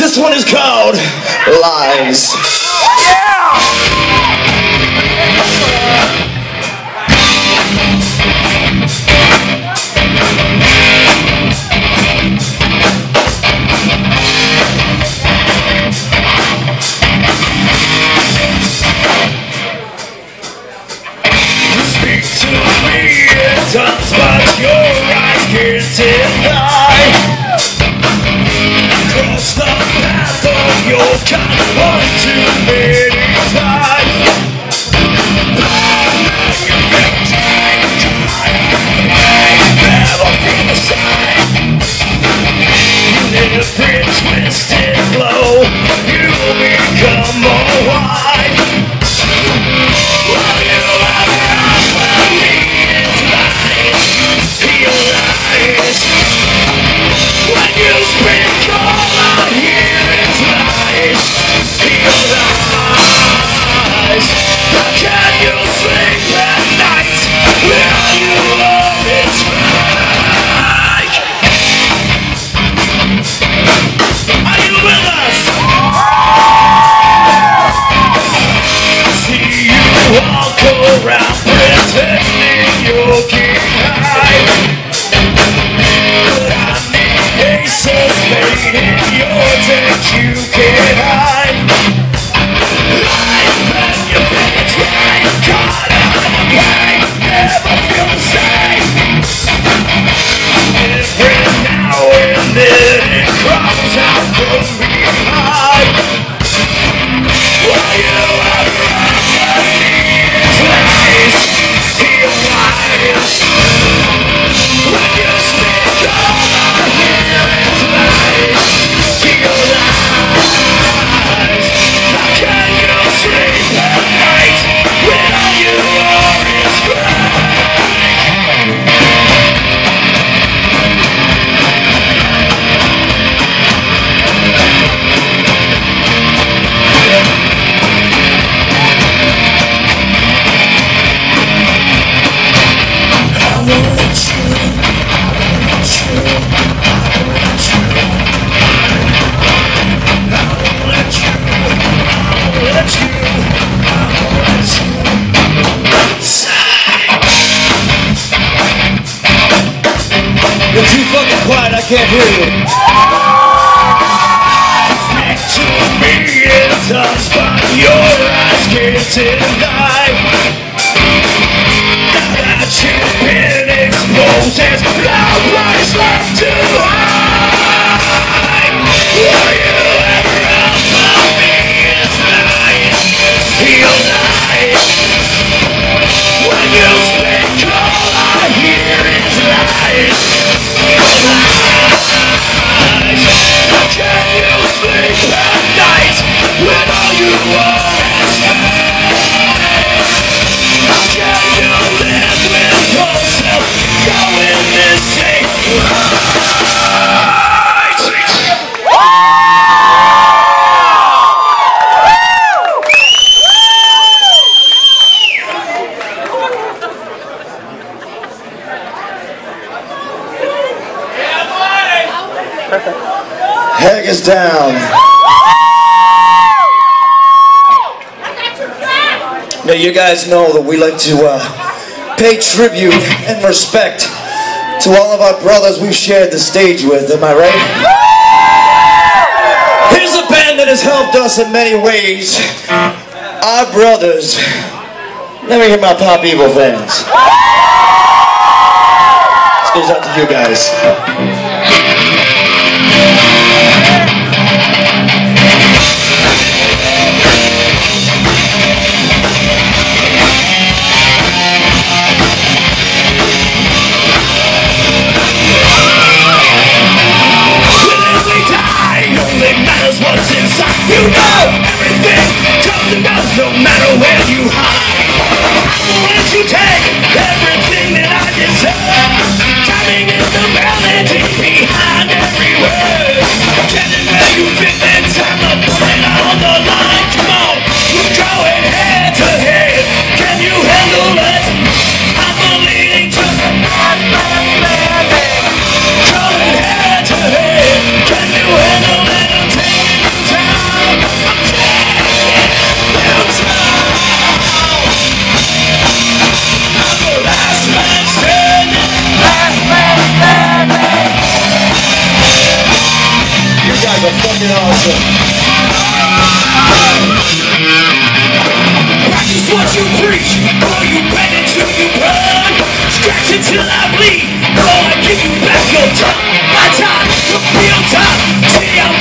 This one is called Lies. Speak to me in tongues, but your eyes can't deny. Cross the path of your kind one too many times. Never feel the same. In every twisted blow, you become more wide. Will you ever offer me his lies? Your lies. When you speak, all I hear is lies. Your lies. How can you sleep at night when all you are is right? Are you with us? See you walk around pretending you're getting high. But I'm the ace of spades in your deck, you can't hide. Life and your face, right? Caught up in the pain, never feel the same. Every now and then it crawls out from behind. Will you ever offer me his lies? Your lies. When you speak, all I hear is lies. Your lies. How can you sleep at night when all you are is crying? You're too fucking quiet, I can't hear you. Speak to me in tongues, but your eyes can't deny. Now that you've been exposed, there's no place left to hide. Will you ever offer me his lies? Your lies. When you speak, all I hear is lies. Your lies. How can you sleep at night when all you are is pain? How can you live with yourself going insane? Hagerstown. Now you guys know that we like to pay tribute and respect to all of our brothers we've shared the stage with, am I right? Here's a band that has helped us in many ways. Our brothers. Let me hear my Pop Evil fans. This goes out to you guys. What's inside, you know everything comes and goes no matter where you hide. I will let you take everything that I deserve. Timing is the melody behind every word. Getting where you fit and time to put it on the line. Come on, we're going head to head. Can you handle it? I'm leading to the last landing. Going head to head. Can you handle it? I'm taking guys are fucking awesome. Practice what you preach, or you bend it till you blood. Scratch it till I bleed, or I give you back your time. My time to be on top. See, I'm